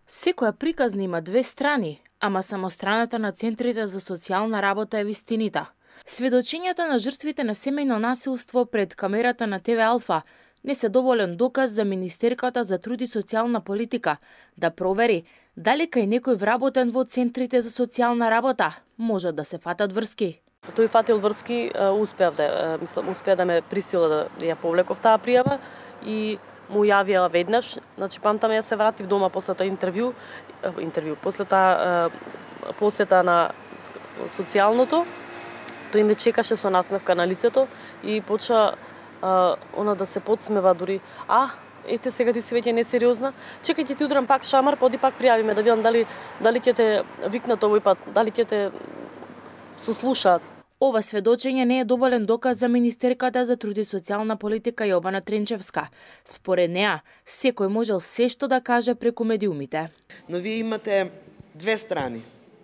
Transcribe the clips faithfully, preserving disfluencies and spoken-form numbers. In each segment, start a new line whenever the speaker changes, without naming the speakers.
Секоја приказна има две страни, ама само страната на центрите за социјална работа е вистината. Сведочењата на жртвите на семејно насилство пред камерата на Те Ве Алфа не се доволен доказ за Министерката за труд и социјална политика да провери дали кај некој вработен во центрите за социјална работа може да се фатат врски.
Тој фатил врски, успеав да, мислам, успеа да ме присила да ја повлеков таа пријава и му јавија веднаш, значи памтам ја се вратив дома после тоа интервју, интервју, после таа посета на социјалното, тој ме чекаше со насмевка на лицето и почна а, она да се подсмева дури. А, ете сега ти си веќе несериозна. Чекај ќе ти удрам пак шамар, поди пак пријави ме да видам дали дали ќе те викнат овој пат, дали ќе те сослушаат.
Ова сведочење не е доволен доказ за Министерката за труд и социјална политика Јована Тренчевска. Според неа, секој можел се што да каже преку медиумите.
Но вие имате две страни.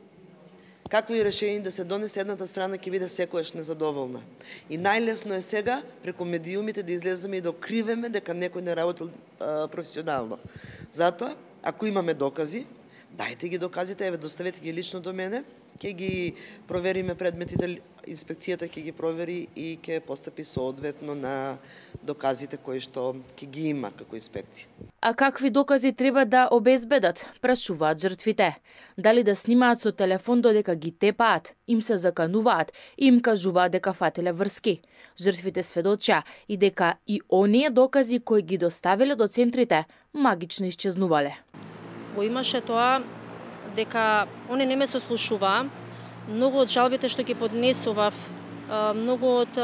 Какво и решение да се донесе едната страна ќе биде секојаш незадоволна. И најлесно е сега преку медиумите да излеземе и да окривеме дека некој не работил а, професионално. Затоа, ако имаме докази, дајте ги доказите, еве доставете ги лично до мене, ќе ги провериме предметите, инспекцијата ќе ги провери и ќе постапи соодветно на доказите кои што ќе ги има како инспекција.
А какви докази треба да обезбедат, прашуваат жртвите. Дали да снимаат со телефон додека ги тепаат, им се закануваат и им кажуваат дека фателе врски. Жртвите сведоча и дека и оние докази кои ги доставиле до центрите магично исчезнувале.
Го имаше тоа дека они не ме сослушуваа. Многу од жалбите што ги поднесував, многу од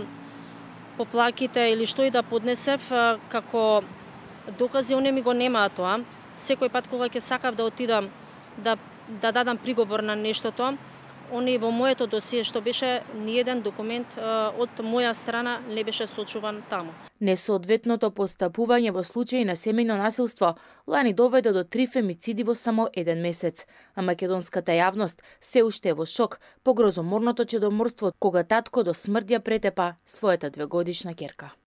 поплаките или што и да поднесев како докази, они ми го немаат тоа. Секој пат кога ќе сакав да отидам да да дадам приговор на нештото, они во моето досие што беше ниеден документ од моја страна не беше сочуван таму.
Несоодветното постапување во случаи на семејно насилство лани доведе до три фемициди во само еден месец, а македонската јавност се уште е во шок по грозоморното чедоморство кога татко до смрт ја претепа својата двегодишна ќерка.